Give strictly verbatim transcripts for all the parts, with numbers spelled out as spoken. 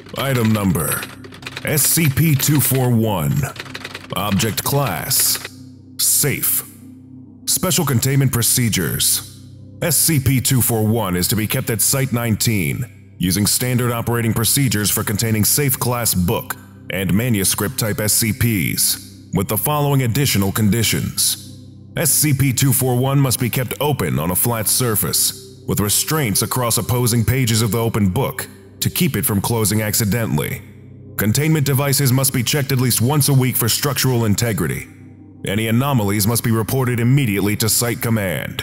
Item Number: S C P two forty-one. Object Class: Safe. Special Containment Procedures: S C P two forty-one is to be kept at Site nineteen, using standard operating procedures for containing safe class book and manuscript type S C Ps, with the following additional conditions. S C P two forty-one must be kept open on a flat surface, with restraints across opposing pages of the open book to keep it from closing accidentally. Containment devices must be checked at least once a week for structural integrity. Any anomalies must be reported immediately to Site Command.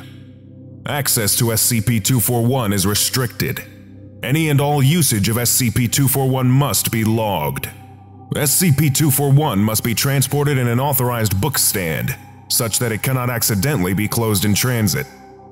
Access to S C P two forty-one is restricted. Any and all usage of S C P two forty-one must be logged. S C P two forty-one must be transported in an authorized book stand, such that it cannot accidentally be closed in transit.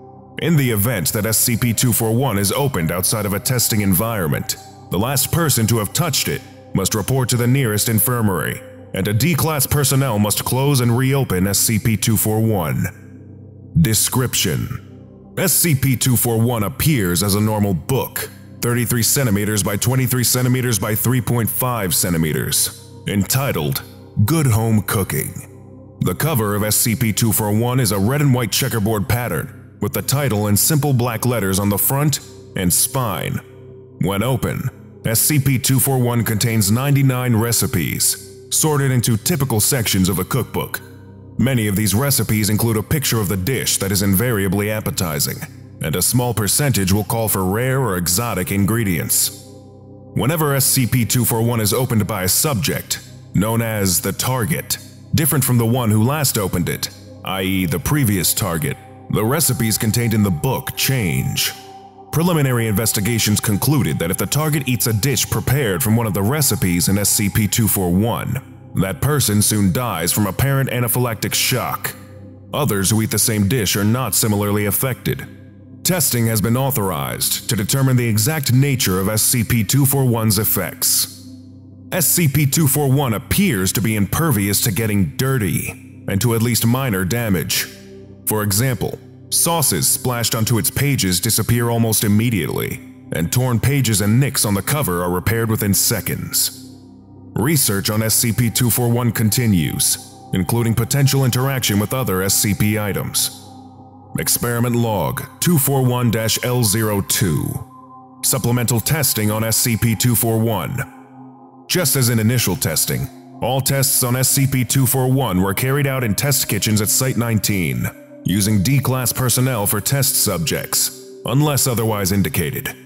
In the event that S C P two forty-one is opened outside of a testing environment, the last person to have touched it must report to the nearest infirmary, and a D-Class personnel must close and reopen S C P two forty-one. Description: S C P two forty-one appears as a normal book, thirty-three centimeters by twenty-three centimeters by three point five centimeters, entitled Good Home Cooking. The cover of S C P two forty-one is a red and white checkerboard pattern, with the title in simple black letters on the front and spine. When open, S C P two forty-one contains ninety-nine recipes, sorted into typical sections of a cookbook. Many of these recipes include a picture of the dish that is invariably appetizing, and a small percentage will call for rare or exotic ingredients. Whenever S C P two forty-one is opened by a subject, known as the target, different from the one who last opened it, that is the previous target, the recipes contained in the book change. Preliminary investigations concluded that if the target eats a dish prepared from one of the recipes in S C P two forty-one, that person soon dies from apparent anaphylactic shock. Others who eat the same dish are not similarly affected. Testing has been authorized to determine the exact nature of S C P two forty-one's effects. S C P two forty-one appears to be impervious to getting dirty and to at least minor damage. For example, sauces splashed onto its pages disappear almost immediately, and torn pages and nicks on the cover are repaired within seconds. Research on S C P two forty-one continues, including potential interaction with other S C P items. Experiment Log two forty-one dash L zero two. Supplemental testing on S C P two forty-one. Just as in initial testing, all tests on S C P two forty-one were carried out in test kitchens at Site nineteen, using D-Class personnel for test subjects, unless otherwise indicated.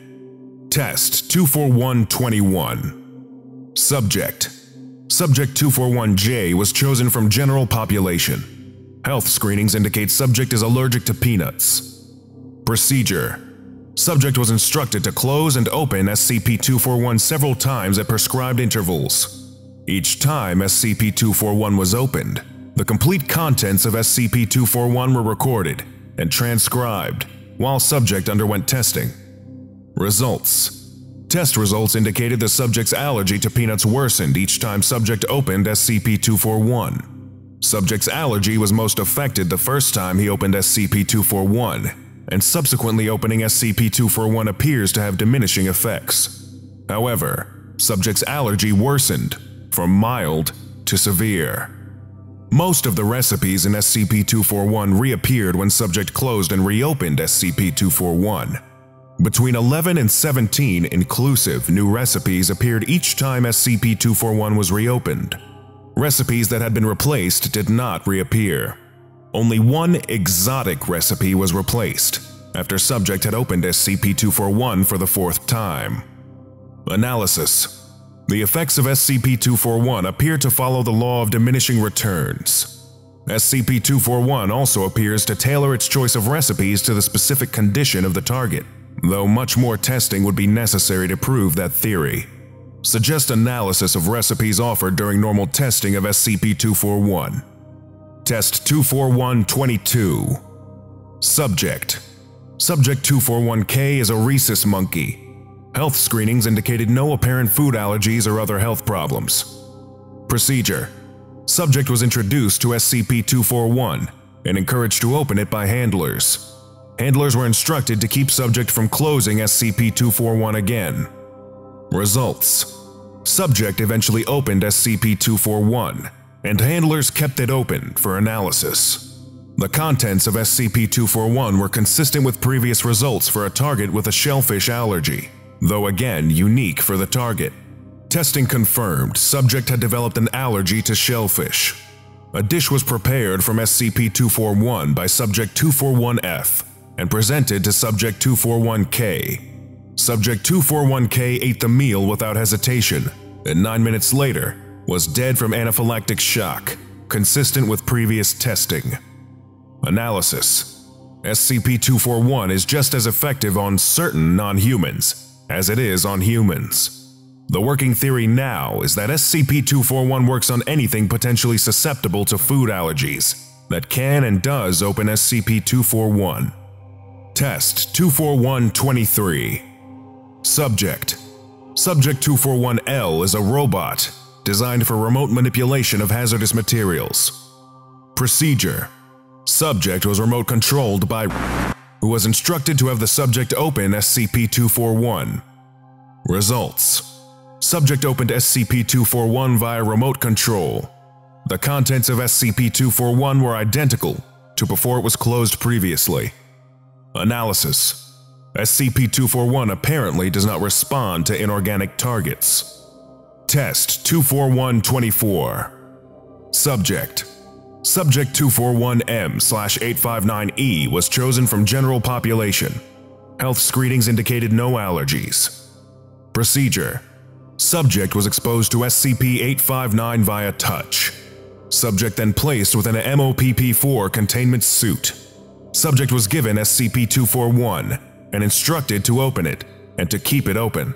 Test two forty-one dash twenty-one. Subject: Subject two forty-one J was chosen from general population. Health screenings indicate subject is allergic to peanuts. Procedure: Subject was instructed to close and open S C P two forty-one several times at prescribed intervals. Each time S C P two forty-one was opened, the complete contents of S C P two forty-one were recorded and transcribed while subject underwent testing. Results: Test results indicated the subject's allergy to peanuts worsened each time subject opened S C P two forty-one. Subject's allergy was most affected the first time he opened S C P two forty-one, and subsequently opening S C P two forty-one appears to have diminishing effects. However, subject's allergy worsened from mild to severe. Most of the recipes in S C P two forty-one reappeared when subject closed and reopened S C P two forty-one. Between eleven and seventeen inclusive new recipes appeared each time S C P two forty-one was reopened. Recipes that had been replaced did not reappear. Only one exotic recipe was replaced after subject had opened S C P two forty-one for the fourth time. Analysis: The effects of S C P two forty-one appear to follow the law of diminishing returns. S C P two forty-one also appears to tailor its choice of recipes to the specific condition of the target, though much more testing would be necessary to prove that theory. Suggest analysis of recipes offered during normal testing of S C P two forty-one. Test two forty-one dash twenty-two. Subject: Subject two forty-one K is a rhesus monkey. Health screenings indicated no apparent food allergies or other health problems. Procedure: Subject was introduced to S C P two forty-one and encouraged to open it by handlers. Handlers were instructed to keep subject from closing S C P two forty-one again. Results: Subject eventually opened S C P two forty-one, and handlers kept it open for analysis. The contents of S C P two forty-one were consistent with previous results for a target with a shellfish allergy, though again unique for the target. Testing confirmed subject had developed an allergy to shellfish. A dish was prepared from S C P two forty-one by Subject two forty-one F and presented to Subject two forty-one K. Subject two forty-one K ate the meal without hesitation, and nine minutes later was dead from anaphylactic shock, consistent with previous testing. Analysis: S C P two forty-one is just as effective on certain non-humans as it is on humans. The working theory now is that S C P two forty-one works on anything potentially susceptible to food allergies that can and does open S C P two forty-one. Test two forty-one dash twenty-three. Subject: Subject two forty-one L is a robot designed for remote manipulation of hazardous materials. Procedure: Subject was remote controlled by who was instructed to have the subject open S C P two forty-one. Results: Subject opened S C P two forty-one via remote control. The contents of S C P two forty-one were identical to before it was closed previously. Analysis: S C P two forty-one apparently does not respond to inorganic targets. Test two forty-one dash twenty-four. Subject: Subject two forty-one M eight fifty-nine E was chosen from general population. Health screenings indicated no allergies. Procedure: Subject was exposed to S C P eight fifty-nine via touch. Subject then placed within a M O P P four containment suit. Subject was given S C P two forty-one and instructed to open it and to keep it open.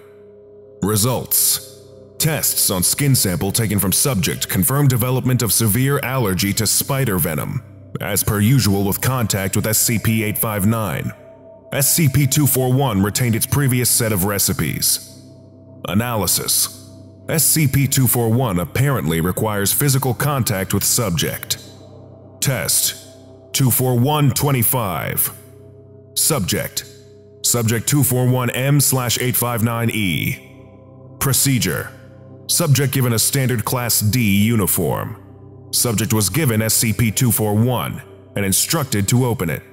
Results: Tests on skin sample taken from subject confirmed development of severe allergy to spider venom, as per usual with contact with S C P eight fifty-nine. S C P two forty-one retained its previous set of recipes. Analysis: S C P two forty-one apparently requires physical contact with subject. Test two forty-one dash twenty-five. Subject: Subject two forty-one M eight fifty-nine E. Procedure: Subject given a standard Class D uniform. Subject was given S C P two forty-one and instructed to open it.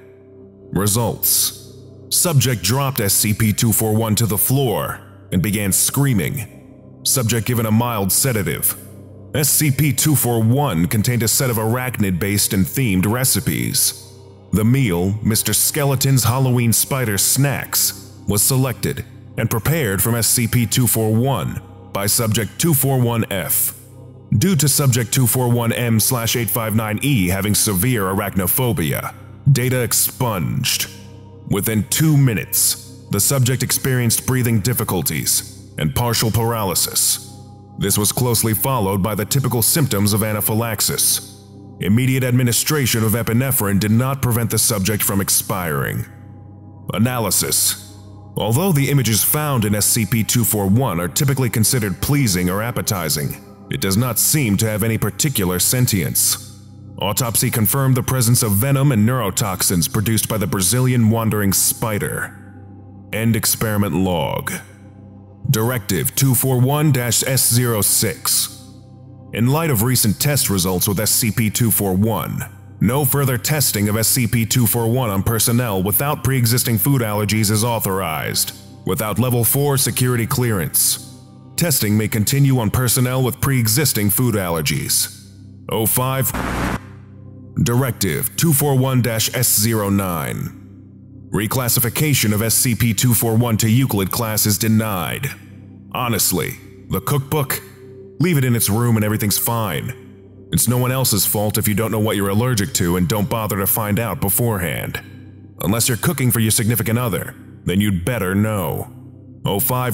Results: Subject dropped S C P two forty-one to the floor and began screaming. Subject given a mild sedative. S C P two forty-one contained a set of arachnid-based and themed recipes. The meal, Mister Skeleton's Halloween Spider Snacks, was selected and prepared from S C P two forty-one by Subject two forty-one F. Due to Subject two forty-one M eight fifty-nine E having severe arachnophobia, data expunged. Within two minutes, the subject experienced breathing difficulties and partial paralysis. This was closely followed by the typical symptoms of anaphylaxis. Immediate administration of epinephrine did not prevent the subject from expiring. Analysis: Although the images found in S C P two forty-one are typically considered pleasing or appetizing, it does not seem to have any particular sentience. Autopsy confirmed the presence of venom and neurotoxins produced by the Brazilian wandering spider. End experiment log. Directive two forty-one dash S zero six. In light of recent test results with S C P two forty-one, no further testing of S C P two forty-one on personnel without pre-existing food allergies is authorized, without Level four security clearance. Testing may continue on personnel with pre-existing food allergies. oh five. Directive two forty-one dash S zero nine. Reclassification of S C P two forty-one to Euclid class is denied. Honestly, the cookbook? Leave it in its room and everything's fine. It's no one else's fault if you don't know what you're allergic to and don't bother to find out beforehand. Unless you're cooking for your significant other, then you'd better know. oh five.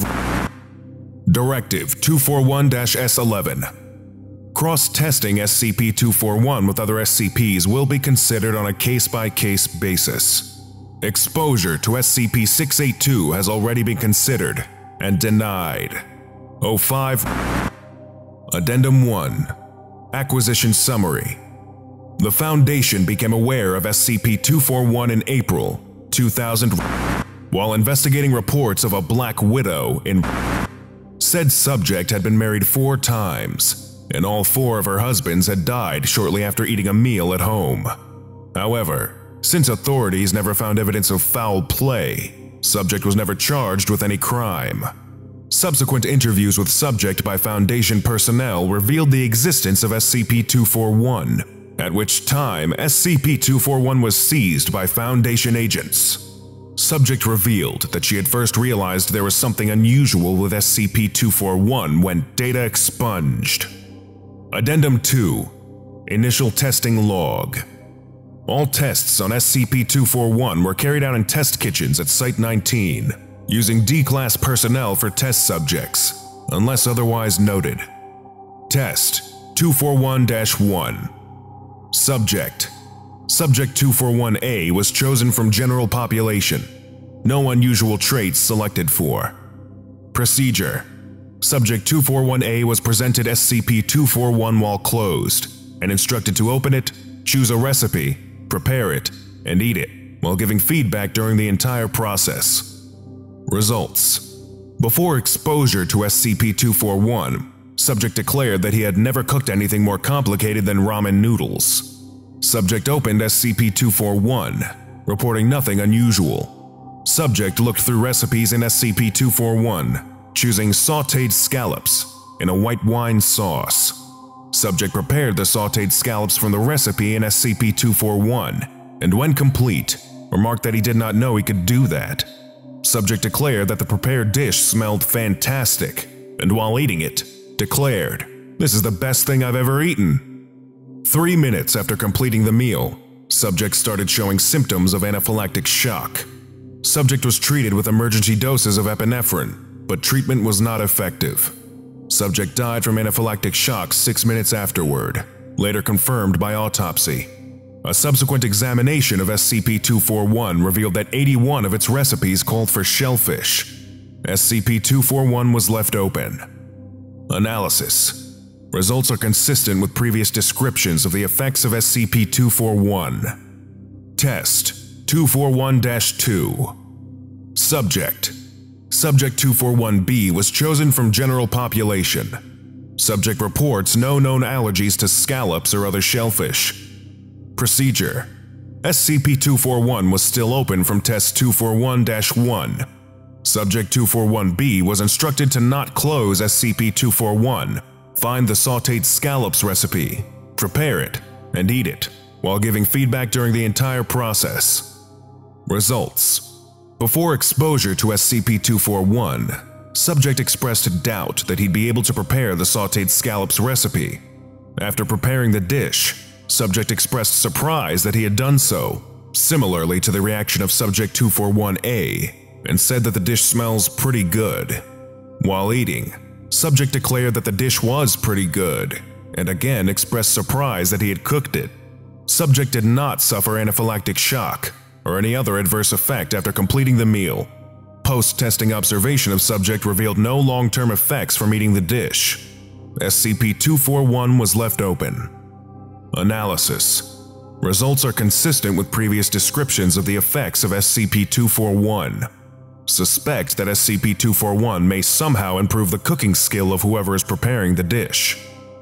Directive two forty-one dash S eleven. Cross-testing S C P two forty-one with other S C Ps will be considered on a case-by-case basis. Exposure to S C P six eighty-two has already been considered and denied. oh five. Addendum one. Acquisition Summary. The Foundation became aware of S C P two forty-one in April two thousand while investigating reports of a Black Widow in Said subject had been married four times, and all four of her husbands had died shortly after eating a meal at home. However, since authorities never found evidence of foul play, subject was never charged with any crime. Subsequent interviews with subject by Foundation personnel revealed the existence of S C P two forty-one, at which time S C P two forty-one was seized by Foundation agents. Subject revealed that she had first realized there was something unusual with S C P two forty-one when data expunged. Addendum two. Initial Testing Log. All tests on S C P two forty-one were carried out in test kitchens at Site nineteen, using D-Class personnel for test subjects, unless otherwise noted. Test two forty-one dash one. Subject. Subject two forty-one A was chosen from general population. No unusual traits selected for. Procedure. Subject two forty-one A was presented S C P two forty-one while closed, and instructed to open it, choose a recipe, prepare it, and eat it, while giving feedback during the entire process. Results. Before exposure to S C P two forty-one, subject declared that he had never cooked anything more complicated than ramen noodles. Subject opened S C P two forty-one, reporting nothing unusual. Subject looked through recipes in S C P two forty-one, choosing sautéed scallops in a white wine sauce. Subject prepared the sautéed scallops from the recipe in S C P two forty-one, and when complete, remarked that he did not know he could do that. Subject declared that the prepared dish smelled fantastic, and while eating it, declared, "This is the best thing I've ever eaten." Three minutes after completing the meal, subject started showing symptoms of anaphylactic shock. Subject was treated with emergency doses of epinephrine, but treatment was not effective. Subject died from anaphylactic shock six minutes afterward, later confirmed by autopsy. A subsequent examination of S C P two forty-one revealed that eighty-one of its recipes called for shellfish. S C P two forty-one was left open. Analysis. Results are consistent with previous descriptions of the effects of S C P two forty-one. Test two forty-one dash two. Subject. Subject two forty-one B was chosen from general population. Subject reports no known allergies to scallops or other shellfish. Procedure. S C P two forty-one was still open from Test two forty-one dash one. Subject two forty-one B was instructed to not close S C P two forty-one, find the sautéed scallops recipe, prepare it, and eat it, while giving feedback during the entire process. Results. Before exposure to S C P two forty-one, subject expressed doubt that he'd be able to prepare the sautéed scallops recipe. After preparing the dish, subject expressed surprise that he had done so, similarly to the reaction of Subject two forty-one A, and said that the dish smells pretty good. While eating, subject declared that the dish was pretty good, and again expressed surprise that he had cooked it. Subject did not suffer anaphylactic shock or any other adverse effect after completing the meal. Post-testing observation of subject revealed no long-term effects from eating the dish. S C P two forty-one was left open. Analysis. Results are consistent with previous descriptions of the effects of S C P two forty-one. Suspect that S C P two forty-one may somehow improve the cooking skill of whoever is preparing the dish.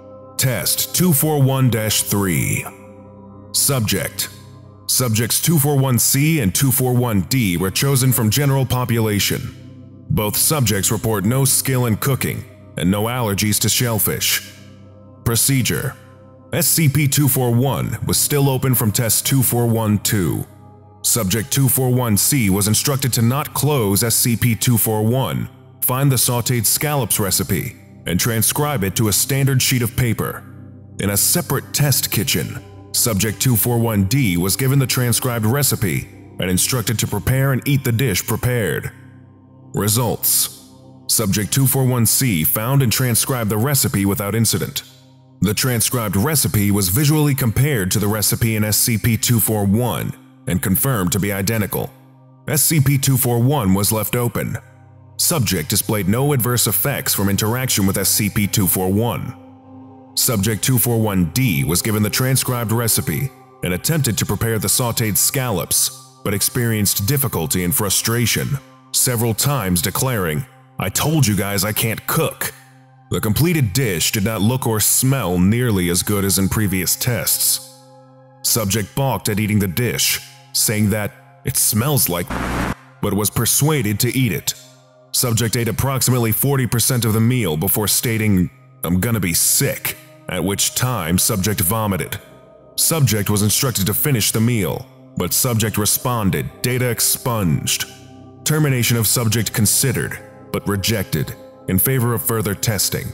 Test two forty-one dash three. Subject. Subjects two forty-one C and two forty-one D were chosen from general population. Both subjects report no skill in cooking and no allergies to shellfish. Procedure. S C P two forty-one was still open from Test two forty-one two. Subject two forty-one C was instructed to not close S C P two forty-one, find the sautéed scallops recipe, and transcribe it to a standard sheet of paper. In a separate test kitchen, Subject two forty-one D was given the transcribed recipe and instructed to prepare and eat the dish prepared. Results. Subject two forty-one C found and transcribed the recipe without incident. The transcribed recipe was visually compared to the recipe in S C P two forty-one and confirmed to be identical. S C P two forty-one was left open. Subject displayed no adverse effects from interaction with S C P two forty-one. Subject two forty-one D was given the transcribed recipe and attempted to prepare the sautéed scallops, but experienced difficulty and frustration, several times declaring, I told you guys I can't cook. The completed dish did not look or smell nearly as good as in previous tests. Subject balked at eating the dish, saying that it smells like but was persuaded to eat it. Subject ate approximately forty percent of the meal before stating, "I'm gonna be sick," at which time subject vomited. Subject was instructed to finish the meal, but subject responded, data expunged. Termination of subject considered, but rejected, in favor of further testing.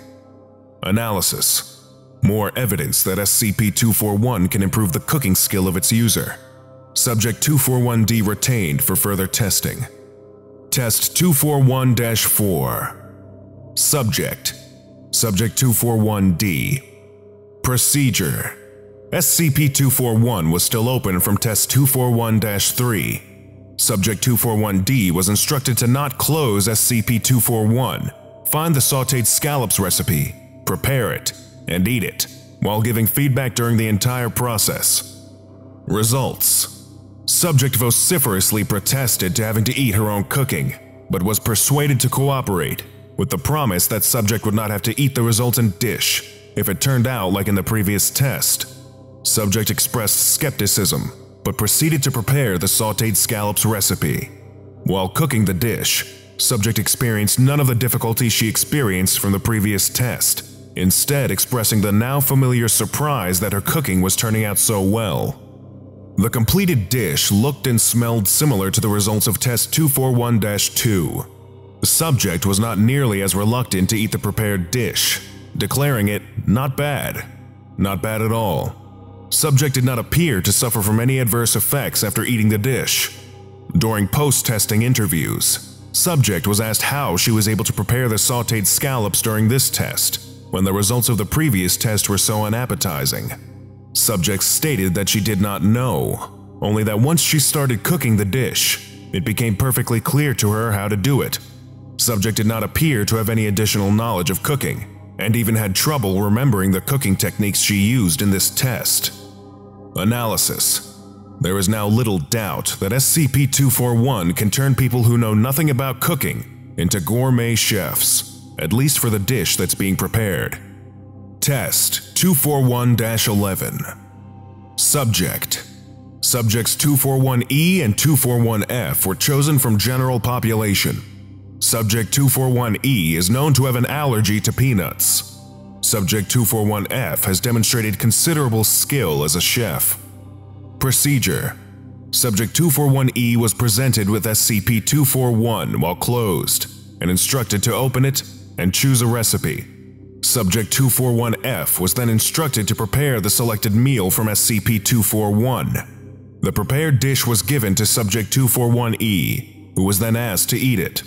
Analysis. More evidence that S C P two forty-one can improve the cooking skill of its user. Subject two forty-one D retained for further testing. Test two forty-one dash four. Subject. Subject two forty-one D. Procedure. S C P two forty-one was still open from Test two forty-one dash three. Subject two forty-one D was instructed to not close S C P two forty-one, find the sautéed scallops recipe, prepare it, and eat it, while giving feedback during the entire process. Results. Subject vociferously protested to having to eat her own cooking, but was persuaded to cooperate, with the promise that subject would not have to eat the resultant dish if it turned out like in the previous test. Subject expressed skepticism, but proceeded to prepare the sautéed scallops recipe. While cooking the dish, subject experienced none of the difficulties she experienced from the previous test, instead expressing the now familiar surprise that her cooking was turning out so well. The completed dish looked and smelled similar to the results of Test two forty-one dash two. The subject was not nearly as reluctant to eat the prepared dish, declaring it not bad. Not bad at all. Subject did not appear to suffer from any adverse effects after eating the dish. During post-testing interviews, subject was asked how she was able to prepare the sautéed scallops during this test, when the results of the previous test were so unappetizing. Subject stated that she did not know, only that once she started cooking the dish, it became perfectly clear to her how to do it. Subject did not appear to have any additional knowledge of cooking, and even had trouble remembering the cooking techniques she used in this test. Analysis. There is now little doubt that S C P two forty-one can turn people who know nothing about cooking into gourmet chefs, at least for the dish that's being prepared. Test two forty-one dash eleven. Subject. Subjects two forty-one E and two forty-one F were chosen from general population. Subject two forty-one E is known to have an allergy to peanuts. Subject two forty-one F has demonstrated considerable skill as a chef. Procedure. Subject two forty-one E was presented with S C P two forty-one while closed, and instructed to open it and choose a recipe. Subject two forty-one F was then instructed to prepare the selected meal from S C P two forty-one. The prepared dish was given to Subject two forty-one E, who was then asked to eat it.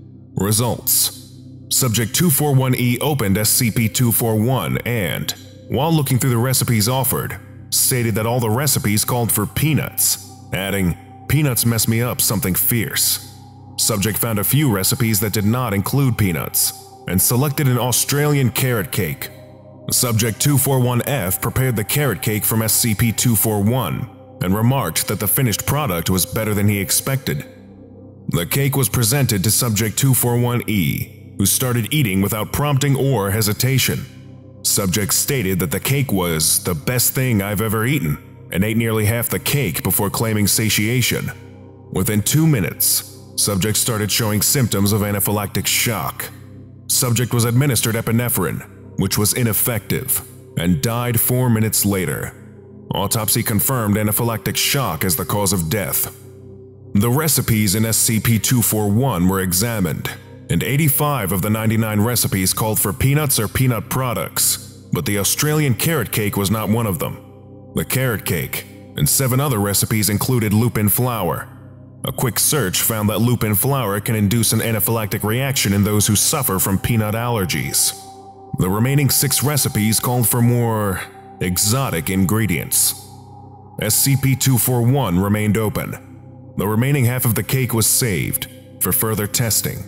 Results. Subject two forty-one E opened S C P two forty-one and, while looking through the recipes offered, stated that all the recipes called for peanuts, adding, "Peanuts mess me up something fierce." Subject found a few recipes that did not include peanuts, and selected an Australian carrot cake. Subject two forty-one F prepared the carrot cake from S C P two forty-one and remarked that the finished product was better than he expected. The cake was presented to Subject two forty-one E, who started eating without prompting or hesitation. Subject stated that the cake was the best thing I've ever eaten, and ate nearly half the cake before claiming satiation. Within two minutes, subject started showing symptoms of anaphylactic shock. Subject was administered epinephrine, which was ineffective, and died four minutes later. Autopsy confirmed anaphylactic shock as the cause of death. The recipes in S C P two forty-one were examined, and eighty-five of the ninety-nine recipes called for peanuts or peanut products, but the Australian carrot cake was not one of them. The carrot cake and seven other recipes included lupin flour. A quick search found that lupin flour can induce an anaphylactic reaction in those who suffer from peanut allergies. The remaining six recipes called for more exotic ingredients. S C P two forty-one remained open. The remaining half of the cake was saved for further testing.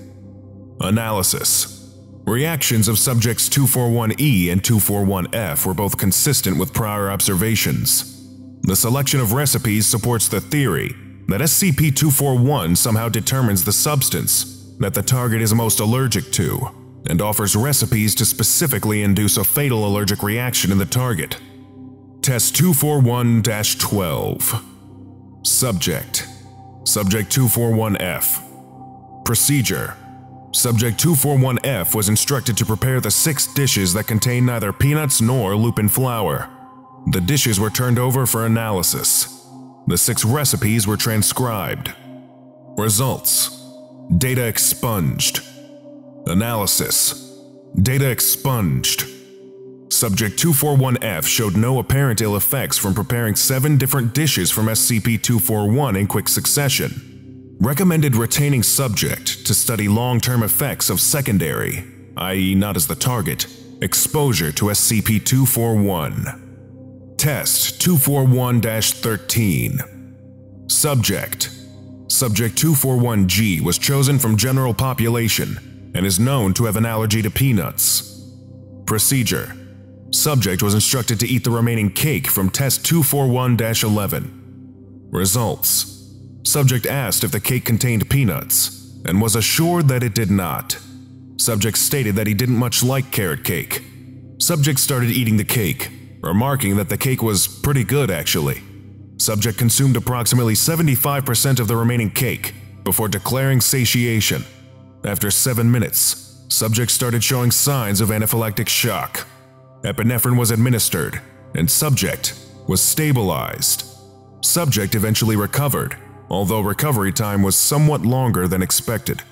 Analysis. Reactions of Subjects two forty-one E and two forty-one F were both consistent with prior observations. The selection of recipes supports the theory that S C P two forty-one somehow determines the substance, that the target is most allergic to, and offers recipes to specifically induce a fatal allergic reaction in the target. Test two forty-one dash twelve. Subject: Subject two forty-one F. Procedure: Subject two forty-one F was instructed to prepare the six dishes that contain neither peanuts nor lupin flour. The dishes were turned over for analysis. The six recipes were transcribed. Results: Data expunged. Analysis: Data expunged. Subject two forty-one F showed no apparent ill effects from preparing seven different dishes from S C P two forty-one in quick succession. Recommended retaining subject to study long-term effects of secondary, that is not as the target, exposure to S C P two forty-one. Test two forty-one dash thirteen. Subject: Subject two forty-one G was chosen from general population and is known to have an allergy to peanuts. Procedure: Subject was instructed to eat the remaining cake from Test two forty-one dash eleven. Results: Subject asked if the cake contained peanuts and was assured that it did not. Subject stated that he didn't much like carrot cake. Subject started eating the cake, remarking that the cake was pretty good actually. Subject consumed approximately seventy-five percent of the remaining cake before declaring satiation. After seven minutes, subject started showing signs of anaphylactic shock. Epinephrine was administered, and subject was stabilized. Subject eventually recovered, although recovery time was somewhat longer than expected.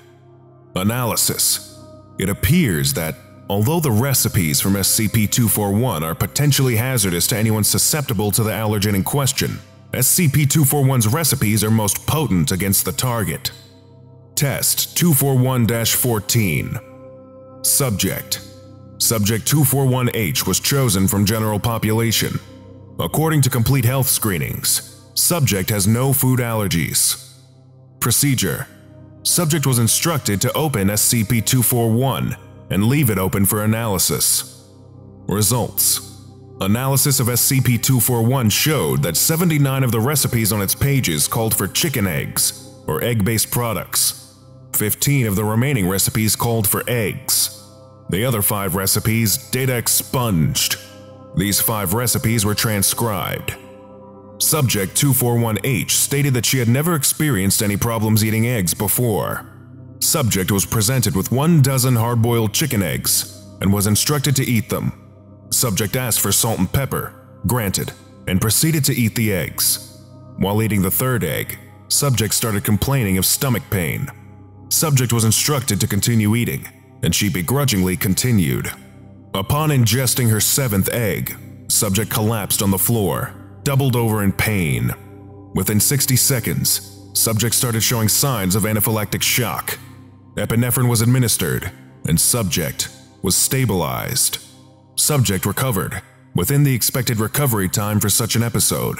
Analysis: It appears that, although the recipes from S C P two forty-one are potentially hazardous to anyone susceptible to the allergen in question, S C P two forty-one's recipes are most potent against the target. Test two forty-one dash fourteen. Subject: Subject two forty-one H was chosen from general population. According to complete health screenings, subject has no food allergies. Procedure: Subject was instructed to open S C P two forty-one and leave it open for analysis. Results: Analysis of S C P two forty-one showed that seventy-nine of the recipes on its pages called for chicken eggs, or egg-based products. fifteen of the remaining recipes called for eggs. The other five recipes, data expunged. These five recipes were transcribed. Subject two forty-one H stated that she had never experienced any problems eating eggs before. Subject was presented with one dozen hard-boiled chicken eggs and was instructed to eat them. Subject asked for salt and pepper, granted, and proceeded to eat the eggs. While eating the third egg, subject started complaining of stomach pain. Subject was instructed to continue eating, and she begrudgingly continued. Upon ingesting her seventh egg, subject collapsed on the floor, doubled over in pain. Within sixty seconds, subject started showing signs of anaphylactic shock. Epinephrine was administered, and subject was stabilized. Subject recovered, within the expected recovery time for such an episode.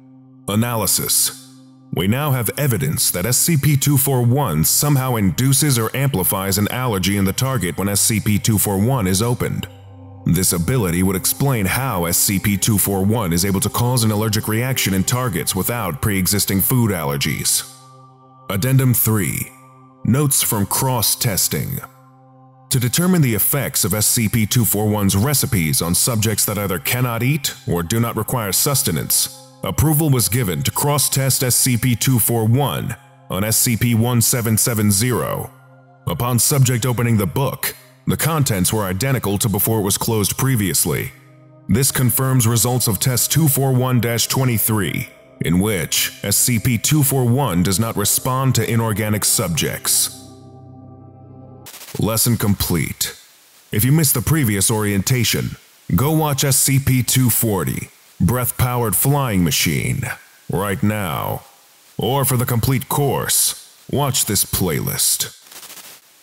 Analysis: We now have evidence that S C P two forty-one somehow induces or amplifies an allergy in the target when S C P two forty-one is opened. This ability would explain how S C P two forty-one is able to cause an allergic reaction in targets without pre-existing food allergies. Addendum three. Notes from cross-testing. To determine the effects of S C P two forty-one's recipes on subjects that either cannot eat or do not require sustenance, approval was given to cross-test S C P two forty-one on S C P seventeen seventy. Upon subject opening the book, the contents were identical to before it was closed previously. This confirms results of Test two forty-one dash twenty-three, in which S C P two forty-one does not respond to inorganic subjects. Lesson complete. If you missed the previous orientation, go watch S C P two forty, Breath-Powered Flying Machine, right now. Or for the complete course, watch this playlist.